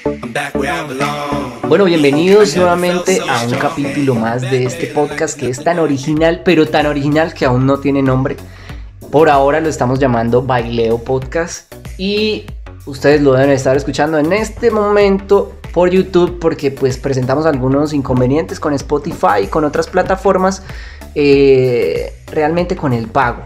Bueno, bienvenidos nuevamente a un capítulo más de este podcast que es tan original, pero tan original que aún no tiene nombre. Por ahora lo estamos llamando Baileo Podcast y ustedes lo deben estar escuchando en este momento por YouTube porque pues presentamos algunos inconvenientes con Spotify y con otras plataformas, realmente con el pago.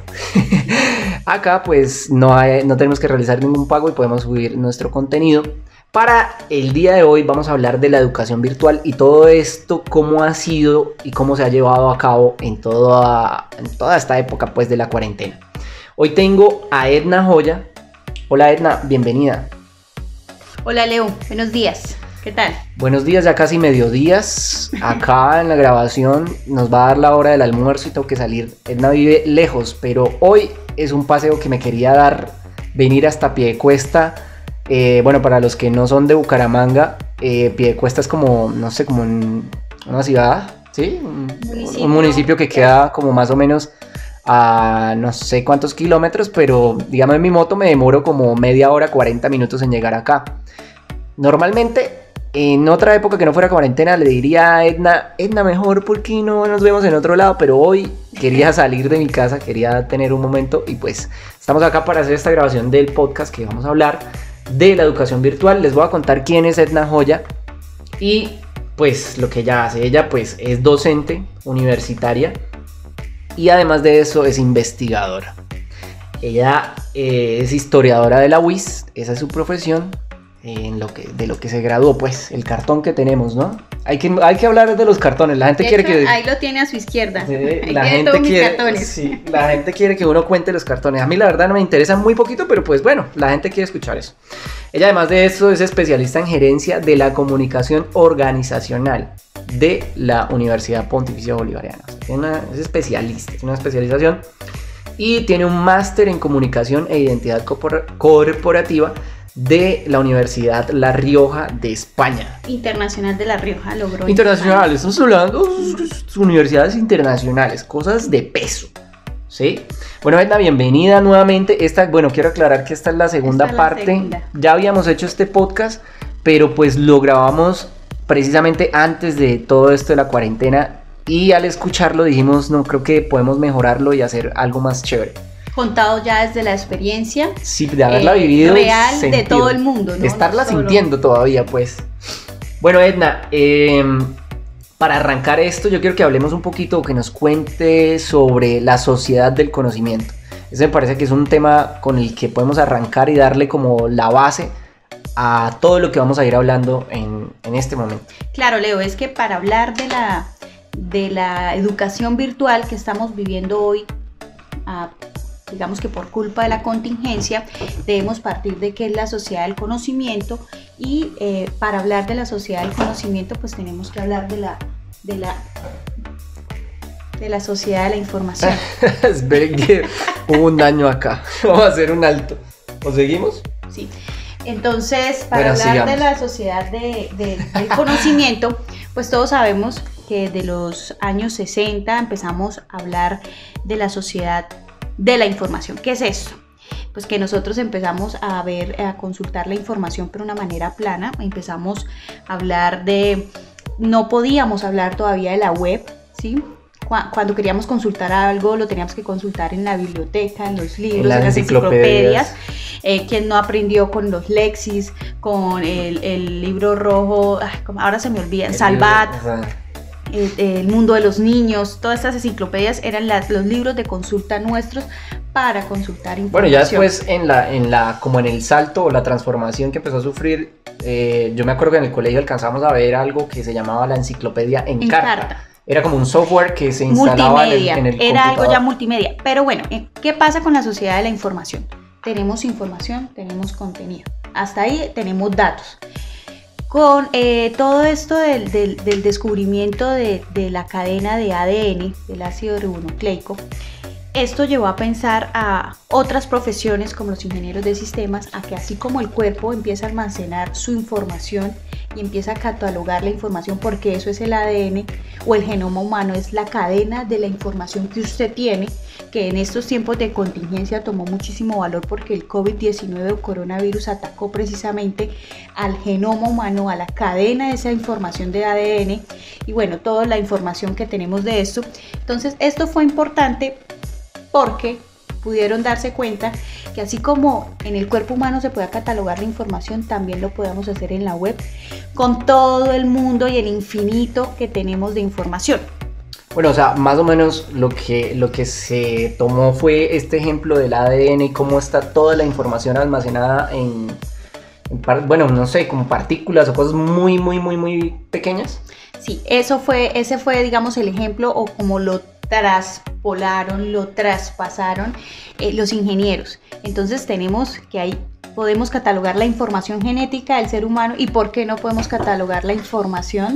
Acá pues no tenemos que realizar ningún pago y podemos subir nuestro contenido. Para el día de hoy vamos a hablar de la educación virtual y todo esto, cómo ha sido y cómo se ha llevado a cabo en toda esta época pues de la cuarentena. Hoy tengo a Edna Joya. Hola Edna, bienvenida. Hola Leo, buenos días. ¿Qué tal? Buenos días, ya casi mediodías. Acá en la grabación nos va a dar la hora del almuerzo y tengo que salir. Edna vive lejos, pero hoy es un paseo que me quería dar, venir hasta Piedecuesta. Bueno, para los que no son de Bucaramanga, Piedecuesta es como, no sé, como una ciudad, ¿sí? Un municipio que queda como más o menos a no sé cuántos kilómetros, pero digamos en mi moto me demoro como media hora, 40 minutos en llegar acá. Normalmente, en otra época que no fuera cuarentena, le diría a Edna, mejor, ¿por qué no nos vemos en otro lado? Pero hoy quería salir de mi casa, quería tener un momento y pues estamos acá para hacer esta grabación del podcast que vamos a hablar de la educación virtual. Les voy a contar quién es Edna Joya y pues lo que ella hace. Ella pues es docente universitaria y además de eso es investigadora. Ella es historiadora de la UIS, esa es su profesión. De lo que se graduó, pues, el cartón que tenemos, ¿no? Hay que hablar de los cartones. La gente quiere que... Ahí lo tiene a su izquierda. La gente quiere que uno cuente los cartones. A mí la verdad no me interesa muy poquito, pero pues bueno, la gente quiere escuchar eso. Ella además de eso es especialista en gerencia de la comunicación organizacional de la Universidad Pontificia Bolivariana. Es especialista, es una especialización y tiene un máster en comunicación e identidad corporativa de la Universidad La Rioja de España. Internacional de La Rioja logró. Internacional, estamos hablando de universidades internacionales, cosas de peso, ¿sí? Bueno, Edna, bienvenida nuevamente. Quiero aclarar que esta es la segunda parte. Ya habíamos hecho este podcast, pero pues lo grabamos precisamente antes de todo esto de la cuarentena y al escucharlo dijimos, no, creo que podemos mejorarlo y hacer algo más chévere. Contado ya desde la experiencia, sí, de haberla vivido, real, de todo el mundo, ¿no? De estarla sintiendo todavía, pues. Bueno, Edna, para arrancar esto, yo quiero que hablemos un poquito, que nos cuente sobre la sociedad del conocimiento. Ese me parece que es un tema con el que podemos arrancar y darle como la base a todo lo que vamos a ir hablando en este momento. Claro, Leo, es que para hablar de la educación virtual que estamos viviendo hoy, digamos que por culpa de la contingencia, debemos partir de qué es la sociedad del conocimiento y para hablar de la sociedad del conocimiento pues tenemos que hablar de la sociedad de la información. Esperen que hubo un daño acá, vamos a hacer un alto. ¿O seguimos? Sí, entonces para hablar de la sociedad del conocimiento pues todos sabemos que de los años 60 empezamos a hablar de la sociedad de la información. ¿Qué es esto? Pues que nosotros empezamos a consultar la información pero de una manera plana. Empezamos a hablar no podíamos hablar todavía de la web, ¿sí? Cuando queríamos consultar algo lo teníamos que consultar en la biblioteca, en los libros, en las enciclopedias. Quien no aprendió con los Lexis, con el libro rojo, ahora se me olvida, Salvat. El mundo de los niños, todas estas enciclopedias eran los libros de consulta nuestros para consultar información. Bueno, ya después como en el salto o la transformación que empezó a sufrir, yo me acuerdo que en el colegio alcanzamos a ver algo que se llamaba la enciclopedia en carta. Era como un software que se instalaba en el computador. Era algo ya multimedia. Pero bueno, ¿qué pasa con la sociedad de la información? Tenemos información, tenemos contenido. Hasta ahí tenemos datos. Con todo esto del descubrimiento de la cadena de ADN, del ácido ribonucleico, esto llevó a pensar a otras profesiones como los ingenieros de sistemas, a que así como el cuerpo empieza a almacenar su información y empieza a catalogar la información, porque eso es el ADN o el genoma humano, es la cadena de la información que usted tiene, que en estos tiempos de contingencia tomó muchísimo valor porque el COVID-19 o coronavirus atacó precisamente al genoma humano, a la cadena de esa información de ADN y bueno, toda la información que tenemos de esto. Entonces esto fue importante porque pudieron darse cuenta que así como en el cuerpo humano se puede catalogar la información, también lo podemos hacer en la web con todo el mundo y el infinito que tenemos de información. Bueno, o sea, más o menos lo que se tomó fue este ejemplo del ADN y cómo está toda la información almacenada bueno, no sé, como partículas o cosas muy, muy, muy, muy pequeñas. Sí, ese fue, digamos, el ejemplo o como lo traspolaron, lo traspasaron los ingenieros. Entonces tenemos que ahí podemos catalogar la información genética del ser humano y por qué no podemos catalogar la información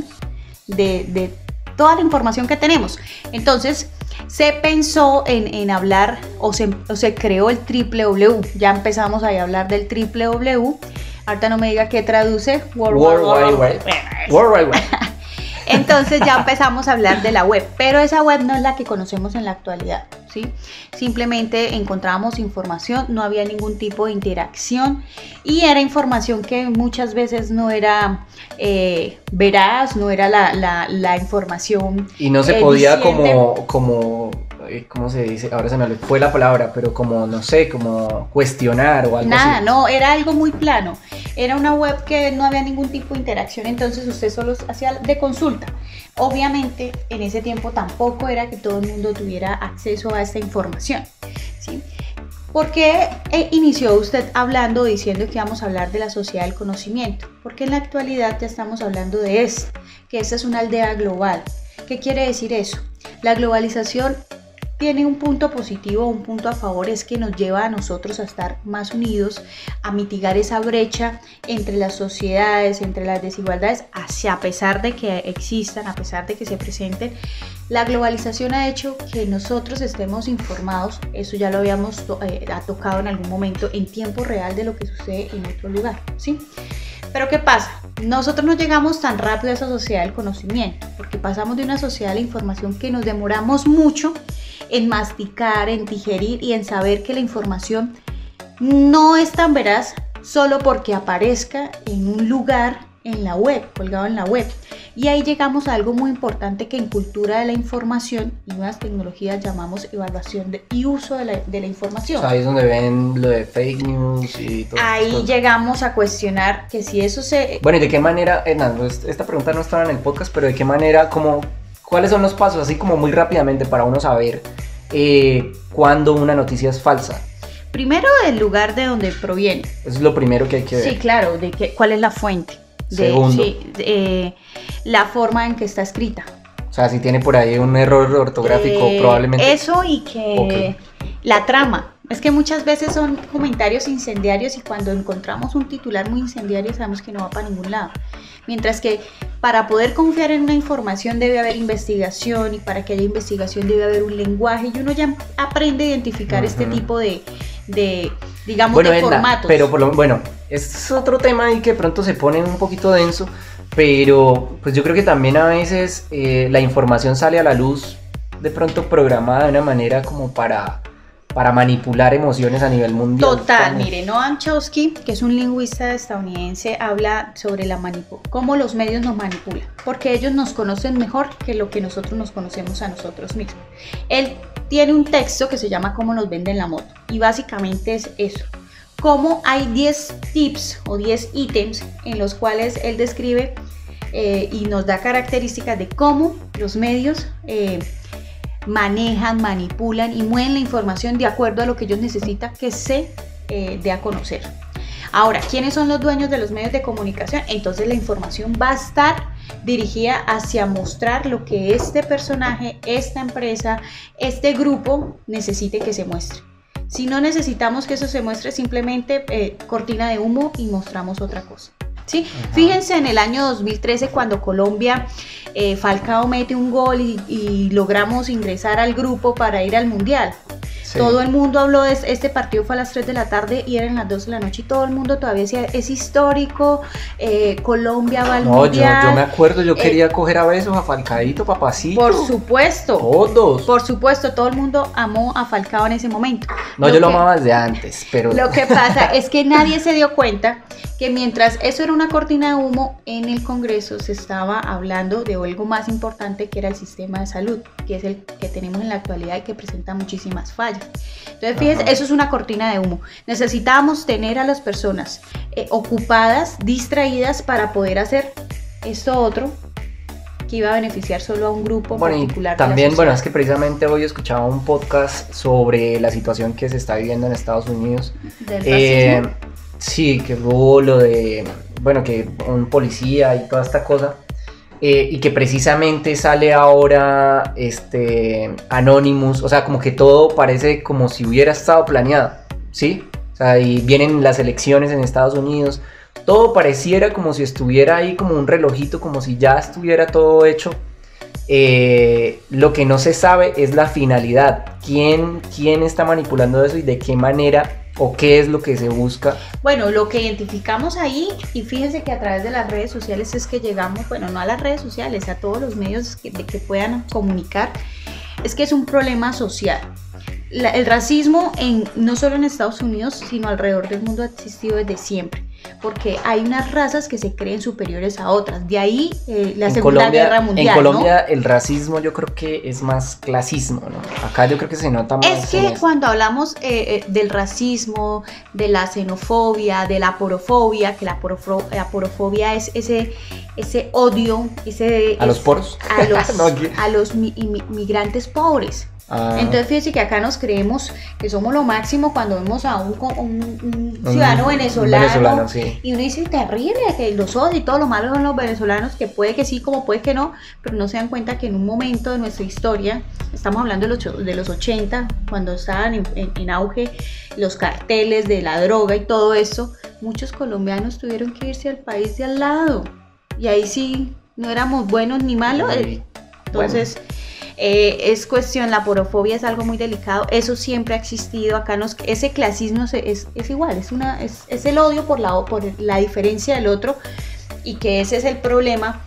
de toda la información que tenemos. Entonces se pensó en hablar o se creó el www. Ya empezamos ahí a hablar del www. Ahorita no me diga qué traduce. World Wide Web. Entonces ya empezamos a hablar de la web, pero esa web no es la que conocemos en la actualidad, ¿sí? Simplemente encontramos información, no había ningún tipo de interacción y era información que muchas veces no era veraz, no era la información. Y no se podía como ¿cómo se dice? Ahora se me fue la palabra, pero como, no sé, como cuestionar o algo así. Nada, no, era algo muy plano. Era una web que no había ningún tipo de interacción, entonces usted solo hacía de consulta. Obviamente, en ese tiempo tampoco era que todo el mundo tuviera acceso a esta información, ¿sí? ¿Por qué inició usted hablando, diciendo que íbamos a hablar de la sociedad del conocimiento? Porque en la actualidad ya estamos hablando de esto, que esta es una aldea global. ¿Qué quiere decir eso? La globalización tiene un punto positivo, un punto a favor, es que nos lleva a nosotros a estar más unidos, a mitigar esa brecha entre las sociedades, entre las desigualdades, a pesar de que existan, a pesar de que se presenten. La globalización ha hecho que nosotros estemos informados, eso ya lo habíamos tocado en algún momento, en tiempo real de lo que sucede en otro lugar, ¿sí? Pero ¿qué pasa? Nosotros no llegamos tan rápido a esa sociedad del conocimiento, porque pasamos de una sociedad de la información que nos demoramos mucho en masticar, en digerir y en saber que la información no es tan veraz solo porque aparezca en un lugar en la web, colgado en la web. Y ahí llegamos a algo muy importante que en cultura de la información y nuevas tecnologías llamamos evaluación y uso de la información. O sea, ahí es donde ven lo de fake news y todo. Ahí llegamos a cuestionar que si eso se... Bueno, ¿y de qué manera, esta pregunta no estaba en el podcast, pero de qué manera, cuáles son los pasos, así como muy rápidamente para uno saber cuándo una noticia es falsa? Primero, el lugar de donde proviene. Eso es lo primero que hay que ver. Sí, claro, cuál es la fuente. Segundo. La forma en que está escrita. O sea, si tiene por ahí un error ortográfico, probablemente. Eso y que la trama. Es que muchas veces son comentarios incendiarios y cuando encontramos un titular muy incendiario sabemos que no va para ningún lado. Mientras que para poder confiar en una información debe haber investigación y para que haya investigación debe haber un lenguaje y uno ya aprende a identificar este tipo de digamos, de formatos. Pero bueno, este es otro tema ahí que de pronto se pone un poquito denso, pero pues yo creo que también a veces la información sale a la luz de pronto programada de una manera como para manipular emociones a nivel mundial. Total, mire, Noam Chomsky, que es un lingüista estadounidense, habla sobre cómo los medios nos manipulan, porque ellos nos conocen mejor que lo que nosotros nos conocemos a nosotros mismos. Él tiene un texto que se llama Cómo nos venden la moto, y básicamente es eso. Cómo hay 10 tips o 10 ítems en los cuales él describe y nos da características de cómo los medios manejan, manipulan y mueven la información de acuerdo a lo que ellos necesitan que se dé a conocer. Ahora, ¿quiénes son los dueños de los medios de comunicación? Entonces la información va a estar dirigida hacia mostrar lo que este personaje, esta empresa, este grupo necesite que se muestre. Si no necesitamos que eso se muestre, simplemente cortina de humo y mostramos otra cosa. ¿Sí? Fíjense en el año 2013 cuando Colombia, Falcao mete un gol y logramos ingresar al grupo para ir al Mundial. Sí. Todo el mundo habló de este partido, fue a las 3 de la tarde y eran las 12 de la noche y todo el mundo todavía decía, es histórico, Colombia va al mundial. Yo me acuerdo, yo quería coger a besos a Falcadito, papacito. Por supuesto. Todos. Por supuesto, todo el mundo amó a Falcao en ese momento. No, yo lo amaba desde antes, pero... Lo que pasa es que nadie se dio cuenta que mientras eso era una cortina de humo, en el Congreso se estaba hablando de algo más importante que era el sistema de salud, que es el que tenemos en la actualidad y que presenta muchísimas fallas. Entonces, fíjense, eso es una cortina de humo. Necesitábamos tener a las personas ocupadas, distraídas para poder hacer esto otro que iba a beneficiar solo a un grupo particular. También, es que precisamente hoy escuchaba un podcast sobre la situación que se está viviendo en Estados Unidos. ¿Del racismo? Sí, que hubo lo de, que un policía y toda esta cosa. Y que precisamente sale ahora Anonymous, o sea, como que todo parece como si hubiera estado planeado, ¿sí? O sea, y vienen las elecciones en Estados Unidos, todo pareciera como si estuviera ahí como un relojito, como si ya estuviera todo hecho. Lo que no se sabe es la finalidad, quién está manipulando eso y de qué manera o qué es lo que se busca. Bueno, lo que identificamos ahí, y fíjense que a través de las redes sociales es que llegamos, no a las redes sociales, a todos los medios que puedan comunicar, es que es un problema social. El racismo no solo en Estados Unidos, sino alrededor del mundo ha existido desde siempre, porque hay unas razas que se creen superiores a otras, de ahí la Segunda Guerra Mundial. En Colombia, ¿no? El racismo yo creo que es más clasismo, ¿no? Acá yo creo que se nota más. Es que cuando hablamos del racismo, de la xenofobia, de la aporofobia, que la aporofobia es ese odio, ¿A los poros? A los migrantes pobres. Entonces fíjense que acá nos creemos que somos lo máximo cuando vemos a un ciudadano venezolano, sí. Y uno dice terrible, que los odia y todo lo malo son los venezolanos, que puede que sí como puede que no, pero no se dan cuenta que en un momento de nuestra historia, estamos hablando de los 80, cuando estaban en auge los carteles de la droga y todo eso, muchos colombianos tuvieron que irse al país de al lado y ahí sí no éramos buenos ni malos. Entonces es cuestión, la aporofobia es algo muy delicado, eso siempre ha existido acá, ese clasismo es igual, es el odio por la diferencia del otro, y que ese es el problema,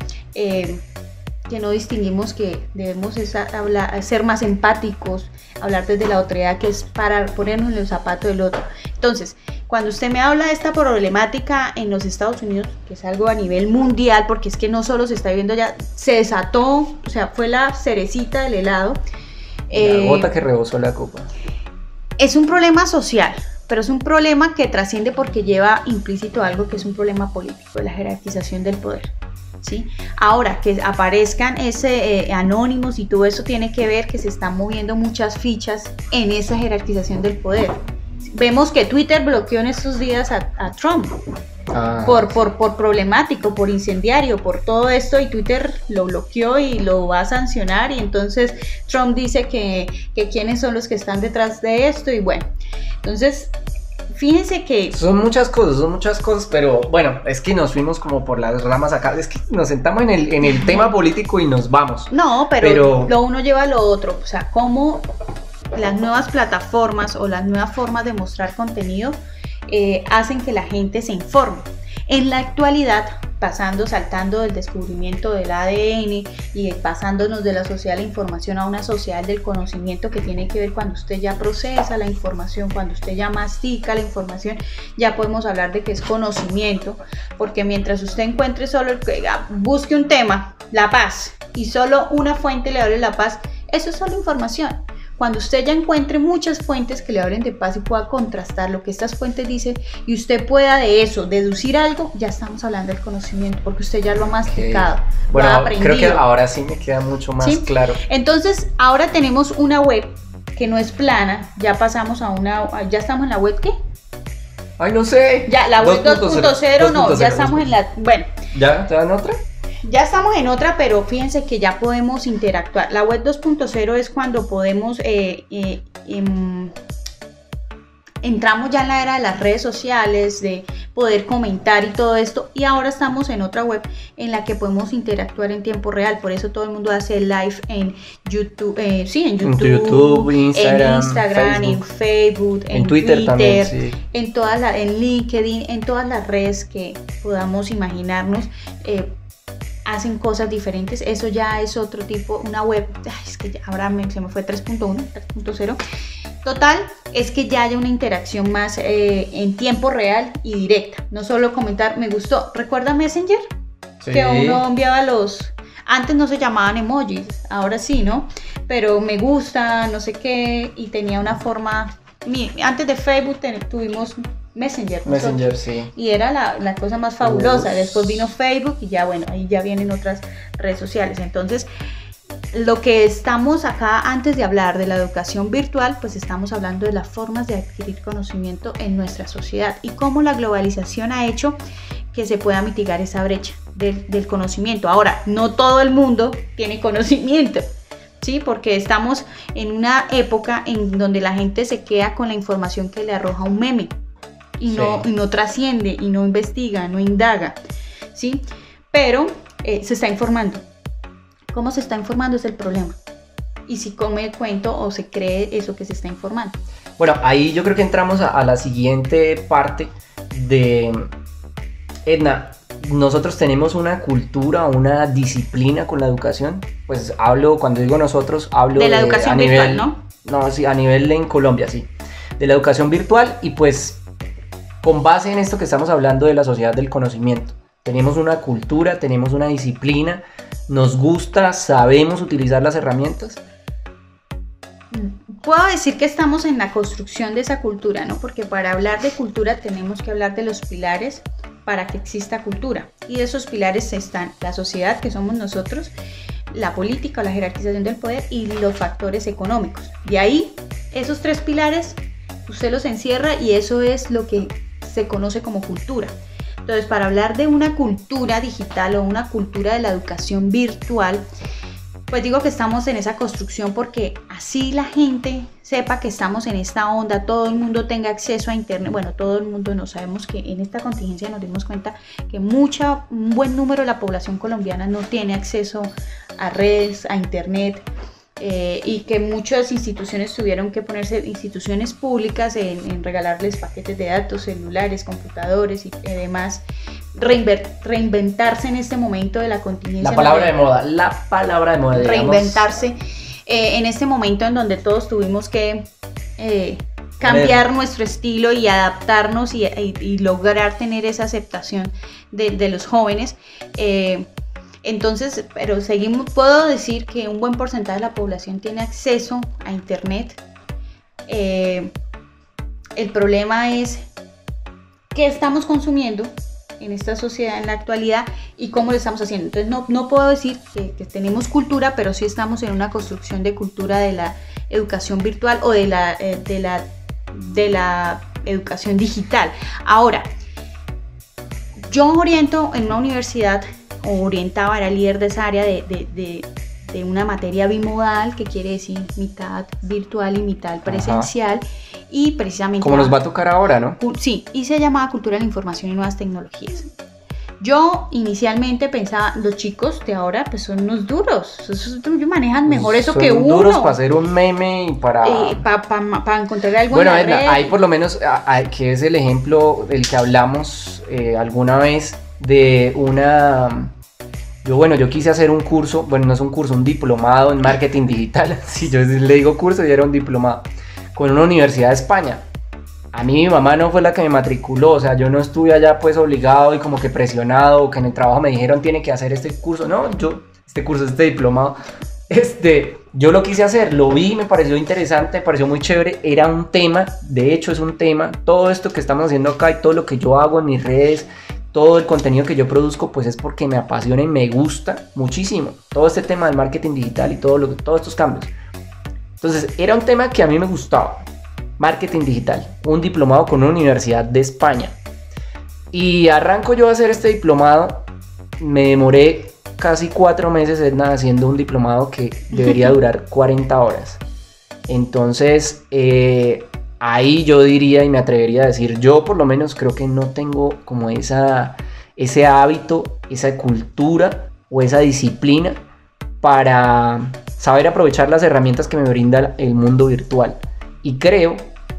que no distinguimos, que debemos ser más empáticos, hablar desde la otredad, que es para ponernos en los zapatos del otro. Entonces, cuando usted me habla de esta problemática en los Estados Unidos, que es algo a nivel mundial, porque es que no solo se está viviendo ya, se desató, o sea, fue la cerecita del helado. La gota que rebosó la copa. Es un problema social, pero es un problema que trasciende porque lleva implícito algo que es un problema político, la jerarquización del poder. ¿Sí? Ahora, que aparezcan anónimos y todo eso tiene que ver que se están moviendo muchas fichas en esa jerarquización del poder. Vemos que Twitter bloqueó en estos días a Trump por problemático, por incendiario, por todo esto, y Twitter lo bloqueó y lo va a sancionar, y entonces Trump dice que quiénes son los que están detrás de esto, y bueno, entonces fíjense que... Son muchas cosas, pero bueno, es que nos fuimos como por las ramas acá, es que nos sentamos en el tema político y nos vamos. No, pero lo uno lleva a lo otro, o sea, cómo las nuevas plataformas o las nuevas formas de mostrar contenido hacen que la gente se informe. En la actualidad, saltando del descubrimiento del ADN y pasándonos de la sociedad de la información a una sociedad del conocimiento, que tiene que ver cuando usted ya procesa la información, cuando usted ya mastica la información, ya podemos hablar de que es conocimiento, porque mientras usted encuentre busque un tema, la paz, y solo una fuente le hable la paz, eso es solo información. Cuando usted ya encuentre muchas fuentes que le hablen de paz y pueda contrastar lo que estas fuentes dicen y usted pueda de eso deducir algo, ya estamos hablando del conocimiento, porque usted ya lo ha masticado, lo ha aprendido. Creo que ahora sí me queda mucho más claro. Entonces, ahora tenemos una web que no es plana, ya pasamos ya estamos en la web, ¿qué? Ay, no sé. Ya, la web 2.0 no, ya estamos en la... Bueno. ¿Ya en otra? Ya estamos en otra, pero fíjense que ya podemos interactuar. La web 2.0 es cuando podemos entramos ya en la era de las redes sociales, de poder comentar y todo esto, y ahora estamos en otra web en la que podemos interactuar en tiempo real. Por eso todo el mundo hace live en YouTube, en YouTube, Instagram, en Facebook, en Twitter también, sí. En LinkedIn, en todas las redes que podamos imaginarnos. Hacen cosas diferentes. Eso ya es otro tipo, una web. Es que ya ahora se me fue 3.1, 3.0. Total, es que ya haya una interacción más en tiempo real y directa. No solo comentar, me gustó. ¿Recuerda Messenger? Sí. Que uno enviaba antes no se llamaban emojis, ahora sí, ¿no? Pero me gusta, no sé qué, y tenía una forma. Antes de Facebook tuvimos Messenger, sí. Y era la cosa más fabulosa. Después vino Facebook y ya, bueno, ahí ya vienen otras redes sociales. Entonces, lo que estamos acá, antes de hablar de la educación virtual, pues estamos hablando de las formas de adquirir conocimiento en nuestra sociedad y cómo la globalización ha hecho que se pueda mitigar esa brecha del conocimiento. Ahora, no todo el mundo tiene conocimiento, ¿sí? Porque estamos en una época en donde la gente se queda con la información que le arroja un meme y no trasciende y no investiga, no indaga, ¿sí? Pero se está informando. ¿Cómo se está informando? Es el problema. Y si come el cuento o se cree eso que se está informando. Bueno, ahí yo creo que entramos a la siguiente parte de... Edna, nosotros tenemos una cultura, una disciplina con la educación. Pues cuando digo nosotros, hablo de la educación virtual, ¿no? No, sí, a nivel en Colombia, sí. De la educación virtual y pues con base en esto que estamos hablando de la sociedad del conocimiento. Tenemos una cultura, tenemos una disciplina, nos gusta, sabemos utilizar las herramientas. Puedo decir que estamos en la construcción de esa cultura, ¿no? Porque para hablar de cultura tenemos que hablar de los pilares para que exista cultura. Y de esos pilares están la sociedad, que somos nosotros, la política o la jerarquización del poder y los factores económicos. De ahí, esos tres pilares, usted los encierra y eso es lo que se conoce como cultura. Entonces, para hablar de una cultura digital o una cultura de la educación virtual, pues digo que estamos en esa construcción porque así la gente sepa que estamos en esta onda, todo el mundo tenga acceso a internet. Bueno, todo el mundo no, sabemos que en esta contingencia nos dimos cuenta que un buen número de la población colombiana no tiene acceso a redes, a internet. Y que muchas instituciones tuvieron que ponerse, instituciones públicas, en regalarles paquetes de datos, celulares, computadores y demás, reinventarse en este momento de la contingencia. La palabra de moda, digamos. Reinventarse en este momento en donde todos tuvimos que cambiar nuestro estilo y adaptarnos y lograr tener esa aceptación de los jóvenes. Entonces, pero puedo decir que un buen porcentaje de la población tiene acceso a internet. El problema es qué estamos consumiendo en esta sociedad en la actualidad y cómo lo estamos haciendo. Entonces no puedo decir que tenemos cultura, pero sí estamos en una construcción de cultura de la educación virtual o de la educación digital. Ahora, yo oriento en una universidad, o orientaba, era líder de esa área de una materia bimodal, que quiere decir mitad virtual y mitad presencial. Ajá. Y precisamente... Como nos va a tocar ahora, ¿no? Sí, y se llamaba Cultura de la Información y Nuevas Tecnologías. Yo inicialmente pensaba, los chicos de ahora pues son unos duros, manejan mejor eso que uno. Son duros para hacer un meme y para encontrar algo. Bueno, en la red. Ahí por lo menos, que es el ejemplo del que hablamos alguna vez, de una... Yo quise hacer un curso, bueno, no es un curso, un diplomado en marketing digital. Si yo le digo curso, ya era un diplomado, con una universidad de España. A mí mi mamá no fue la que me matriculó, o sea, yo no estuve allá pues obligado y como que presionado, o que en el trabajo me dijeron tiene que hacer este curso. No, este diplomado, yo lo quise hacer, lo vi, me pareció interesante, me pareció muy chévere, era un tema, de hecho es un tema, todo esto que estamos haciendo acá y todo lo que yo hago en mis redes, todo el contenido que yo produzco, pues es porque me apasiona y me gusta muchísimo todo este tema del marketing digital y todos estos cambios. Entonces era un tema que a mí me gustaba, marketing digital, un diplomado con una universidad de España. Y arranco yo a hacer este diplomado, me demoré casi 4 meses haciendo un diplomado que debería durar 40 horas. Entonces ahí yo diría y me atrevería a decir, yo por lo menos creo que no tengo como ese hábito, esa cultura o esa disciplina para saber aprovechar las herramientas que me brinda el mundo virtual. Y creo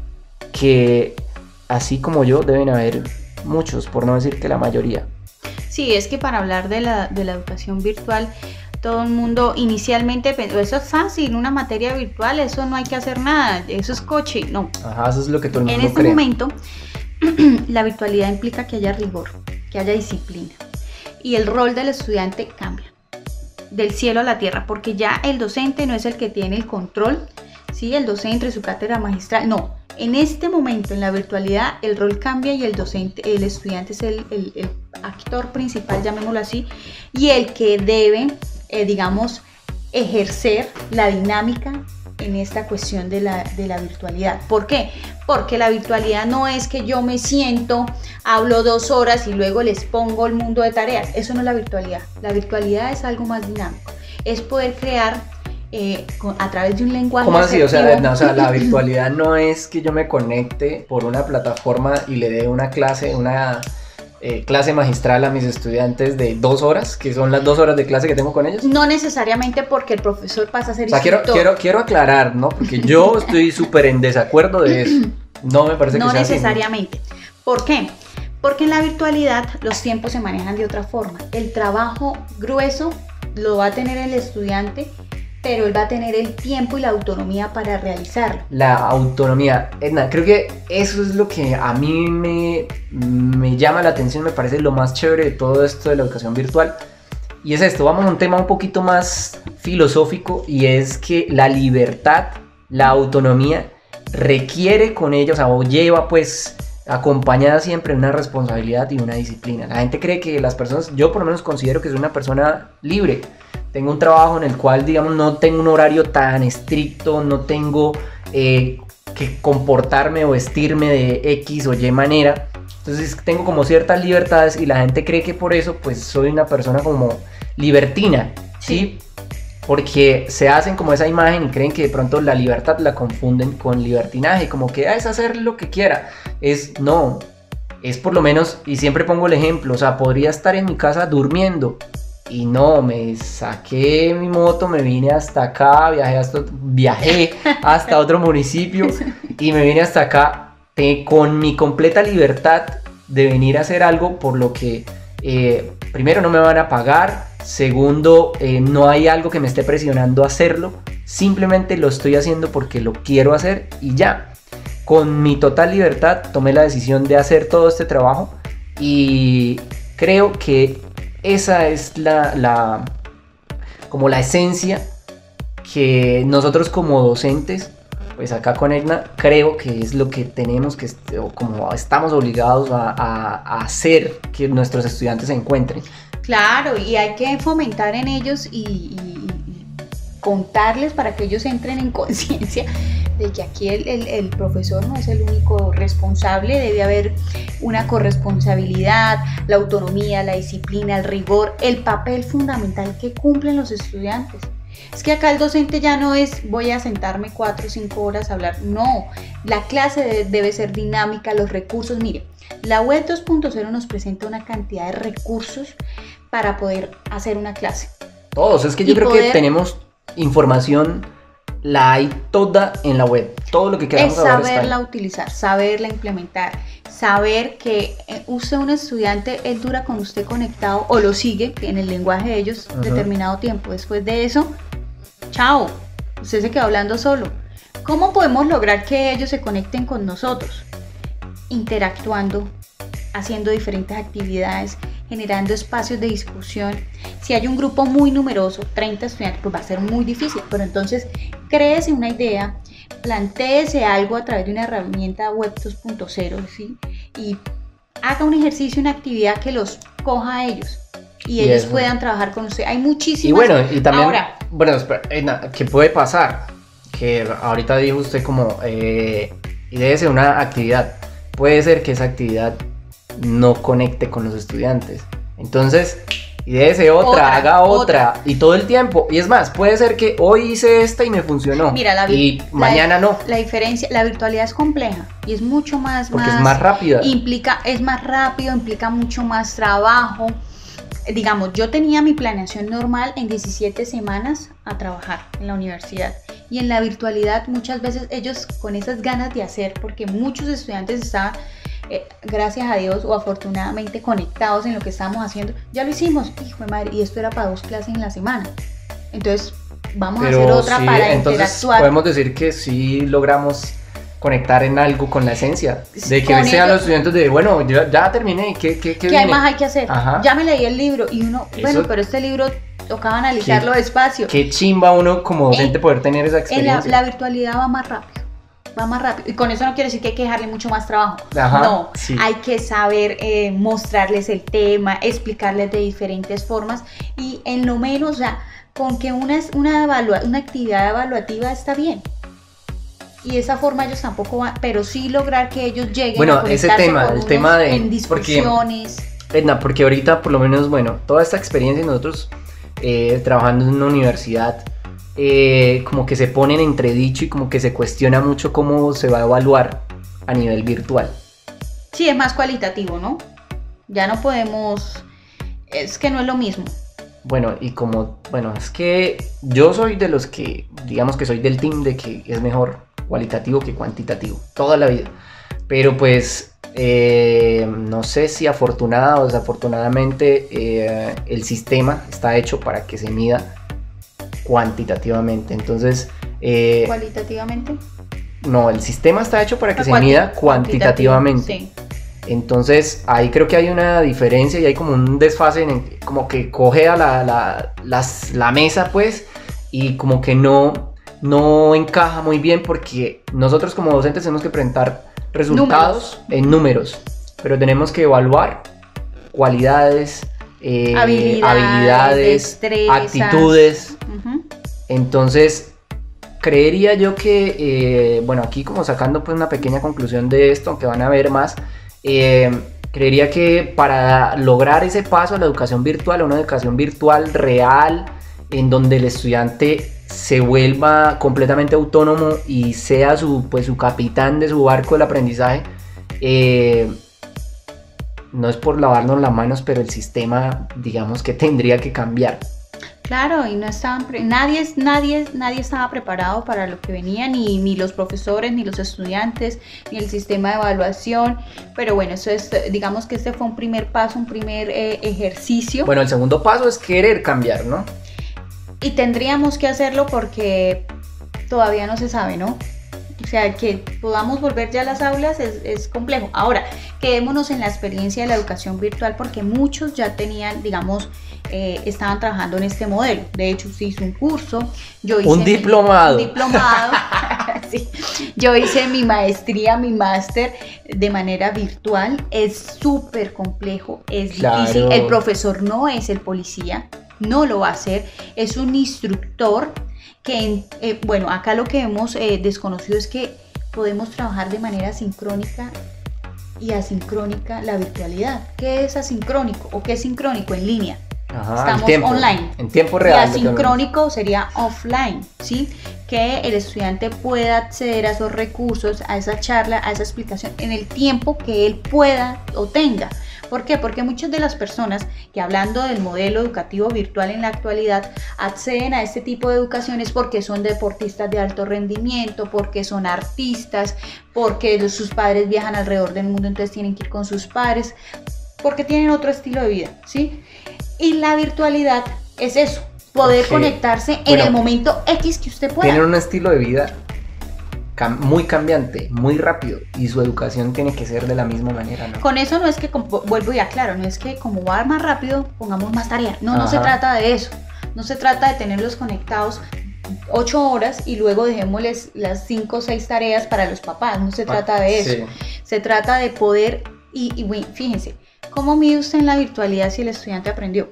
que así como yo deben haber muchos, por no decir que la mayoría. Sí, es que para hablar de la educación virtual, todo el mundo inicialmente pensó, eso es fácil, una materia virtual, eso no hay que hacer nada, eso es coche, no. Ajá, eso es lo que todo el mundo cree. En este cree. momento, la virtualidad implica que haya rigor, que haya disciplina, y el rol del estudiante cambia, del cielo a la tierra, porque ya el docente no es el que tiene el control, ¿sí? El docente y su cátedra magistral, no. En este momento, en la virtualidad, el rol cambia y el estudiante es el actor principal, llamémoslo así, y el que debe, digamos, ejercer la dinámica en esta cuestión de la virtualidad. ¿Por qué? Porque la virtualidad no es que yo me siento, hablo 2 horas y luego les pongo el mundo de tareas. Eso no es la virtualidad. La virtualidad es algo más dinámico. Es poder crear a través de un lenguaje. ¿Cómo así? O sea, la virtualidad no es que yo me conecte por una plataforma y le dé una clase magistral a mis estudiantes de 2 horas, que son las 2 horas de clase que tengo con ellos. No necesariamente, porque el profesor pasa a ser instructor. Quiero aclarar, ¿no? Porque yo estoy súper en desacuerdo de eso. No me parece que sea así. No necesariamente. ¿Por qué? Porque en la virtualidad los tiempos se manejan de otra forma. El trabajo grueso lo va a tener el estudiante, pero él va a tener el tiempo y la autonomía para realizarlo. La autonomía, Edna, creo que eso es lo que a mí me llama la atención, me parece lo más chévere de todo esto de la educación virtual. Y es esto, vamos a un tema un poquito más filosófico, y es que la libertad, la autonomía requiere con ella, o lleva pues acompañada siempre una responsabilidad y una disciplina. La gente cree que las personas, yo por lo menos considero que soy una persona libre. Tengo un trabajo en el cual, digamos, no tengo un horario tan estricto, no tengo que comportarme o vestirme de X o Y manera. Entonces tengo como ciertas libertades y la gente cree que por eso pues soy una persona como libertina, ¿sí? Porque se hacen como esa imagen y creen que de pronto la libertad la confunden con libertinaje, como que es hacer lo que quiera. No, es por lo menos, y siempre pongo el ejemplo, o sea, podría estar en mi casa durmiendo, y no, me saqué mi moto, me vine hasta acá, viajé hasta otro municipio y me vine hasta acá con mi completa libertad de venir a hacer algo por lo que primero no me van a pagar, segundo no hay algo que me esté presionando a hacerlo, simplemente lo estoy haciendo porque lo quiero hacer y ya. Con mi total libertad tomé la decisión de hacer todo este trabajo y creo que esa es como la esencia que nosotros como docentes, pues acá con Edna, creo que es lo que tenemos que, o como estamos obligados a hacer que nuestros estudiantes se encuentren. Claro, y hay que fomentar en ellos y contarles para que ellos entren en conciencia de que aquí el profesor no es el único responsable, debe haber una corresponsabilidad, la autonomía, la disciplina, el rigor, el papel fundamental que cumplen los estudiantes. Es que acá el docente ya no es voy a sentarme 4 o 5 horas a hablar, no, la clase debe ser dinámica, los recursos, mire, la web 2.0 nos presenta una cantidad de recursos para poder hacer una clase. Todos, es que yo creo que tenemos información, la hay toda en la web, todo lo que queramos saber. Es saberla utilizar, saberla implementar, saber que usted, un estudiante, él dura con usted conectado o lo sigue en el lenguaje de ellos determinado tiempo. Después de eso, chao, usted se queda hablando solo. ¿Cómo podemos lograr que ellos se conecten con nosotros? Interactuando, haciendo diferentes actividades, generando espacios de discusión. Si hay un grupo muy numeroso, 30 estudiantes, pues va a ser muy difícil, pero entonces créese una idea, plantéese algo a través de una herramienta web 2.0, ¿sí? Y haga un ejercicio, una actividad que los coja a ellos y ellos puedan trabajar con usted. Hay muchísimas. Y bueno, y también, ¿qué puede pasar? Que ahorita dijo usted como, y debe ser una actividad. Puede ser que esa actividad no conecte con los estudiantes. Entonces, y déjese otra, haga otra, y todo el tiempo. Y es más, puede ser que hoy hice esta y me funcionó, mira, mañana no. La diferencia, la virtualidad es compleja y es mucho más... Porque es más rápida. Es más rápido, implica mucho más trabajo. Digamos, yo tenía mi planeación normal en 17 semanas a trabajar en la universidad. Y en la virtualidad muchas veces ellos con esas ganas de hacer, porque muchos estudiantes estaban... gracias a Dios o afortunadamente conectados en lo que estábamos haciendo, ya lo hicimos, hijo de madre, y esto era para 2 clases en la semana, entonces vamos a hacer otra sí, para entonces interactuar. Podemos decir que sí logramos conectar en algo con la esencia, de que sean los estudiantes de, bueno, ya terminé, ¿qué viene? Más hay que hacer? Ajá. Ya me leí el libro y uno, bueno, pero este libro tocaba analizarlo despacio. Qué chimba uno como docente poder tener esa experiencia. La virtualidad va más rápido. Y con eso no quiere decir que hay que dejarle mucho más trabajo. Ajá, no, sí. Hay que saber mostrarles el tema, explicarles de diferentes formas y en lo menos, o sea, con que una actividad evaluativa está bien. Y de esa forma ellos tampoco van, pero sí lograr que ellos lleguen a conectarse ese tema, el tema de en discusiones. Porque ahorita por lo menos, bueno, toda esta experiencia nosotros trabajando en una universidad, como que se pone en entredicho y como que se cuestiona mucho cómo se va a evaluar a nivel virtual. Sí, es más cualitativo, ¿no? Ya no podemos, es que no es lo mismo. Bueno, es que yo soy de los que, digamos que soy del team de que es mejor cualitativo que cuantitativo, toda la vida. Pero pues, no sé si afortunada o desafortunadamente el sistema está hecho para que se mida cuantitativamente. Entonces, ¿cualitativamente? No, el sistema está hecho para que se mida cuantitativamente. Sí. Entonces, ahí creo que hay una diferencia y hay como un desfase como que coge a la mesa, pues, y como que no encaja muy bien porque nosotros como docentes tenemos que presentar resultados en números, pero tenemos que evaluar cualidades, habilidades, actitudes. Uh-huh. Entonces, creería yo que, aquí como sacando pues una pequeña conclusión de esto, aunque van a ver más, creería que para lograr ese paso a la educación virtual, a una educación virtual real, en donde el estudiante se vuelva completamente autónomo y sea su capitán de su barco del aprendizaje, no es por lavarnos las manos, pero el sistema, digamos que tendría que cambiar. Claro, y no estaban nadie estaba preparado para lo que venía, ni los profesores, ni los estudiantes, ni el sistema de evaluación. Pero bueno, eso es, digamos que este fue un primer paso, un primer ejercicio. Bueno, el segundo paso es querer cambiar, ¿no? Y tendríamos que hacerlo porque todavía no se sabe, ¿no? O sea, que podamos volver ya a las aulas es complejo. Ahora, quedémonos en la experiencia de la educación virtual porque muchos ya tenían, digamos, estaban trabajando en este modelo. De hecho, se hizo un curso. Yo hice un diplomado. Sí. Yo hice mi maestría, mi máster de manera virtual. Es súper complejo, es difícil. El profesor no es el policía, no lo va a hacer. Es un instructor que, acá lo que hemos desconocido es que podemos trabajar de manera sincrónica y asincrónica la virtualidad. ¿Qué es asincrónico o qué es sincrónico? En línea. Ajá, estamos online. En tiempo real. Y asincrónico sería offline, ¿sí? Que el estudiante pueda acceder a esos recursos, a esa charla, a esa explicación en el tiempo que él pueda o tenga. ¿Por qué? Porque muchas de las personas que hablando del modelo educativo virtual en la actualidad acceden a este tipo de educaciones porque son deportistas de alto rendimiento, porque son artistas, porque sus padres viajan alrededor del mundo, entonces tienen que ir con sus padres, porque tienen otro estilo de vida, ¿sí? Y la virtualidad es eso, poder conectarse en el momento X que usted pueda. Tienen un estilo de vida muy cambiante, muy rápido, y su educación tiene que ser de la misma manera, ¿no? Con eso no es que, vuelvo y aclaro, no es que como va más rápido, pongamos más tarea. No se trata de eso. No se trata de tenerlos conectados 8 horas y luego dejémosles las 5 o 6 tareas para los papás. No se trata de eso. Sí. Se trata de poder, y fíjense, ¿cómo mide usted en la virtualidad si el estudiante aprendió?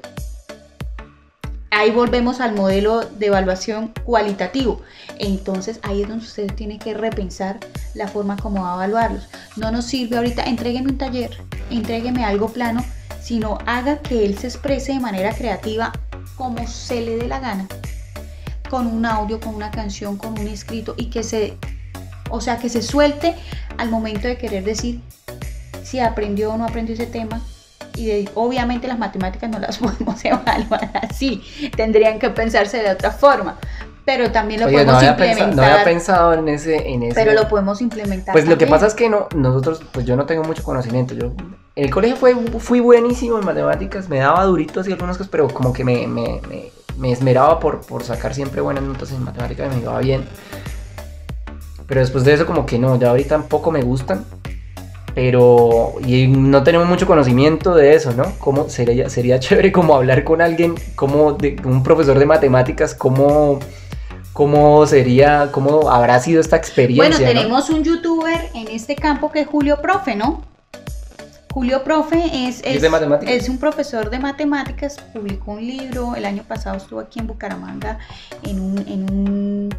Ahí volvemos al modelo de evaluación cualitativo. Entonces ahí es donde usted tiene que repensar la forma como va a evaluarlos. No nos sirve ahorita, entrégueme un taller, entrégueme algo plano, sino haga que él se exprese de manera creativa como se le dé la gana, con un audio, con una canción, con un escrito, y que se suelte al momento de querer decir si aprendió o no aprendió ese tema. Y obviamente las matemáticas no las podemos evaluar así, tendrían que pensarse de otra forma, pero también lo podemos implementar. No había pensado en ese. Pero lo podemos implementar. Pues también. Lo que pasa es que nosotros, pues yo no tengo mucho conocimiento. Yo en el colegio fui buenísimo en matemáticas, me daba durito así algunas cosas, pero como que me esmeraba por sacar siempre buenas notas en matemáticas y me iba bien. Pero después de eso como que no, ya ahorita tampoco me gustan. Pero y no tenemos mucho conocimiento de eso, ¿no? ¿Cómo sería chévere como hablar con alguien, como un profesor de matemáticas, cómo habrá sido esta experiencia? Bueno, tenemos un youtuber en este campo que es Julio Profe, ¿no? Julio Profe es de matemáticas. Es un profesor de matemáticas, publicó un libro, el año pasado estuvo aquí en Bucaramanga en un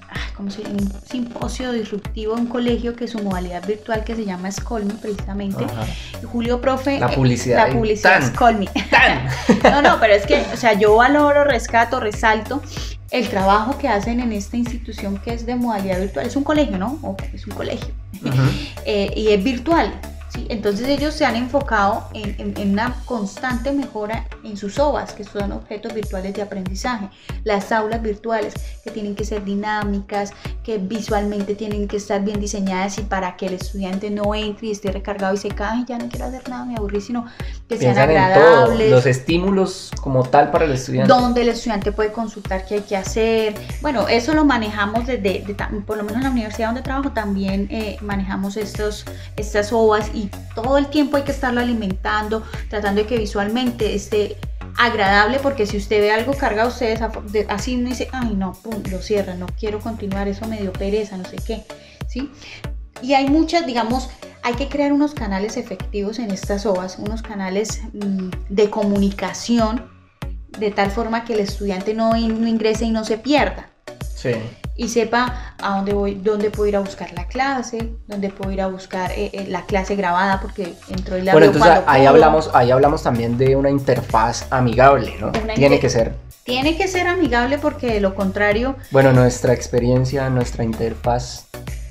simposio disruptivo de un colegio que es su modalidad virtual que se llama Scolmi precisamente. Julio Profe, la publicidad Scolmi. No, pero es que, o sea, yo valoro, rescato, resalto el trabajo que hacen en esta institución que es de modalidad virtual. Es un colegio, ¿no? Es un colegio. Y es virtual. ¿Sí? Entonces ellos se han enfocado en una constante mejora en sus OVAs, que son objetos virtuales de aprendizaje, las aulas virtuales que tienen que ser dinámicas, que visualmente tienen que estar bien diseñadas y para que el estudiante no entre y esté recargado y se cae, ya no quiero hacer nada, me aburrí, sino que sean agradables. Los estímulos como tal para el estudiante. Donde el estudiante puede consultar qué hay que hacer. Bueno, eso lo manejamos por lo menos en la universidad donde trabajo también manejamos estas OVAs y todo el tiempo hay que estarlo alimentando, tratando de que visualmente esté agradable, porque si usted ve algo cargado, ustedes así no dice, ay no, pum, lo cierra, no quiero continuar, eso me dio pereza, no sé qué, ¿sí? Y hay muchas, digamos, hay que crear unos canales efectivos en estas OVAs, unos canales de comunicación, de tal forma que el estudiante no ingrese y no se pierda. Sí. Y sepa a dónde puedo ir a buscar la clase, dónde puedo ir a buscar la clase grabada, porque entró y la veo. Bueno, entonces ahí hablamos también de una interfaz amigable, ¿no? Tiene que ser amigable, porque de lo contrario... Bueno, nuestra experiencia, nuestra interfaz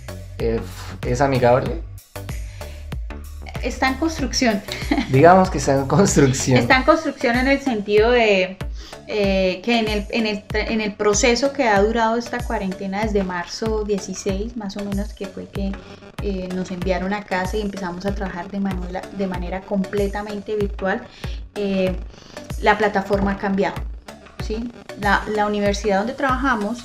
es amigable. Está en construcción. Digamos que está en construcción. Está en construcción en el sentido de... que en el proceso que ha durado esta cuarentena desde marzo 16 más o menos, que fue que nos enviaron a casa y empezamos a trabajar de manera completamente virtual, la plataforma ha cambiado, ¿sí? La universidad donde trabajamos